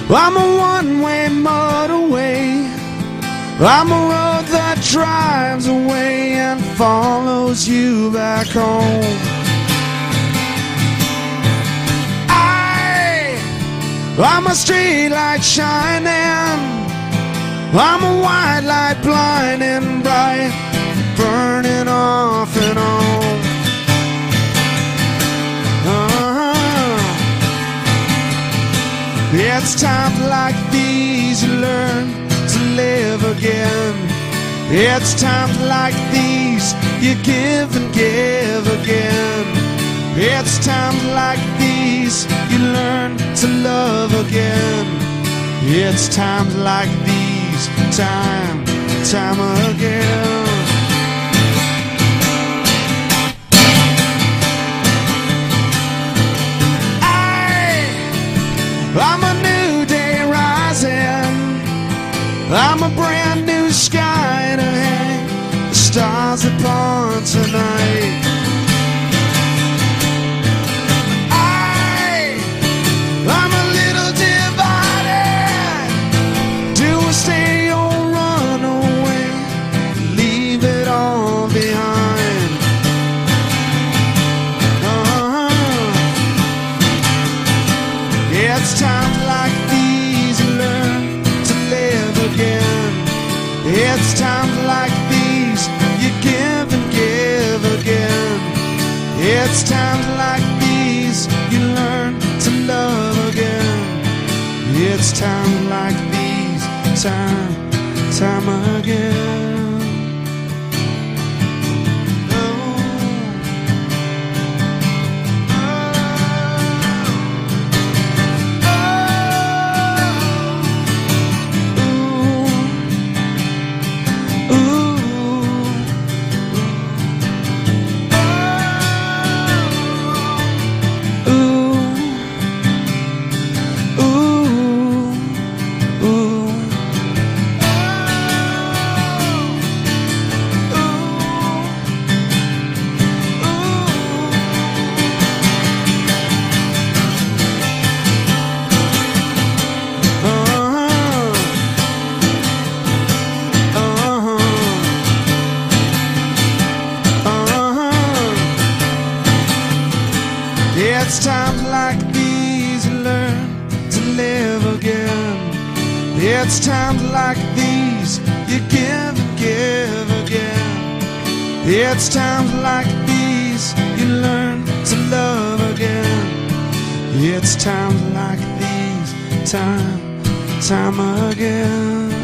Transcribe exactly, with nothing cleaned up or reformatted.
I'm a one-way motorway. I'm a road that drives away and follows you back home. I, I'm a street light shining. I'm a white light blinding bright, burning off and on. Uh-huh. It's times like these you learn to live again. It's times like these you give and give again. It's times like these you learn to love again. It's times like these, time, time again. I, I'm a new day rising. I'm a brand new sky to hang the stars upon tonight. I, I'm a little divided. Do I stay or run away? Leave it all behind. Uh-huh. It's times like these you learn to live again. It's times like these you give and give again. It's times like these you learn to love again. It's times like these, time, time again. It's times like these you learn to live again. It's times like these you give and give again. It's times like these you learn to love again. It's times like these, time, time again.